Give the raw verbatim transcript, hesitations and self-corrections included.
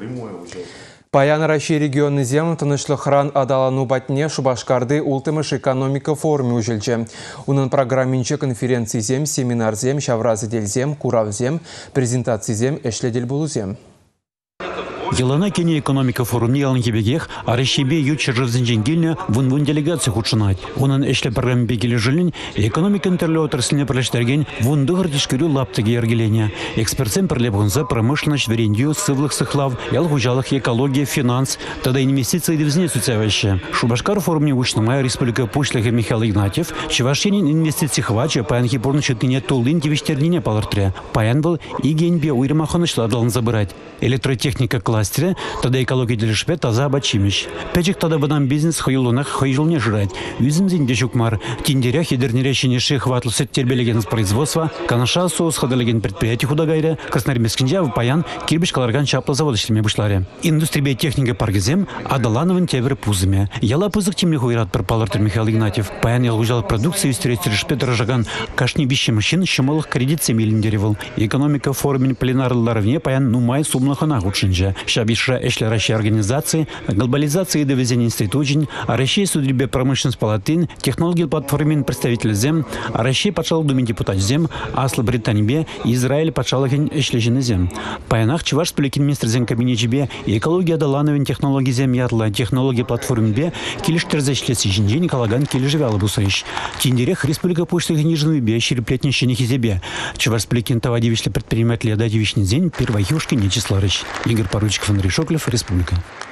прямое участие. Паян России регионы зем тынышлы хран адалану батне Шубашкарды ултымыш экономика форуме ужелче. Унын программинче конференции зем, семинар зем, шавразы дел зем, курав зем, презентации зем, эшледел булу зем. Елана кене экономика форумне ялын кебегех, а Россия ючер жизнь вун-вун делегация худшинать. Унын эшле программе бегели жилин, экономика интерле отрасліне пірлештерген вундығыр тишкірю лаптыге ергеления. Экспертсем пірлебғынза промышленность, верендию, сывлых сыхлав, ялғужалых, экология, финанс, тогда инвестиции девзне суцеваще. Шубашкар форумне учнымая республика Пушлыха Михаил Игнатьев, чевашенин инвестиций хвача, паян хипорны чутыне толын девиштернине палыртре. Паян был и генбе уйрымаханышлы адалын забырать. Электротехника кластере, тогда экология делешпе таза бачимиш. Печек тогда бынан бизнес хойылунах хойылне жрать. Юзимзин дешукмар, тиндеря хидернере шинеши хватлысы тербелеген с производства, канаша соус ходалеген предприятий худагайре, краснорбескинжа в паян кирбиш каларган чапла заводочными бушларе. Индустрия техника паргизем, адалановын тевры пузыме. Яла пузык тимли хуйрат пропалартер Михаил Игнатьев. Паян ялгужал продукции истерестерешпе дорожаган кашни бищи машин шималых кредит семилиндеревал. Экономика форумен пленарларвне паян нумай сумлахана худшинжа. Шабиша эшли Россия организации, глобализации и довезения институтин, а Россия судьбе промышленность палатин, технологии платформин представитель зем, а Россия почала думать депутат зем, Асла Британии, Израиль почала эшлежины зем. Паянах чеваш сплекен министр зем кабинете бе, экология далановин технологии зем ятла, технологии платформин бе, килиштер зашлеси жинжи Николаган килижевяла бусаищ. Тиндерех республика почты нижней бе, щереплетни щенихи зебе. Чеваш сплекен тавадивишли предприниматели дадивишни зем, первоюшки не числарыч. Игорь Поручиков, Андрей Шоклев, Республика.